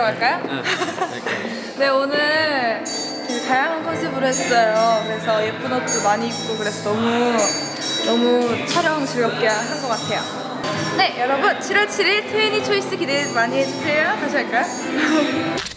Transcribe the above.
들어갈까요? 네, 오늘 되게 다양한 컨셉으로 했어요. 그래서 예쁜 옷도 많이 입고 그래서 너무 촬영 즐겁게 한 것 같아요. 네, 여러분 7월 7일 트웨니 초이스 기대 많이 해주세요. 다시 할까요?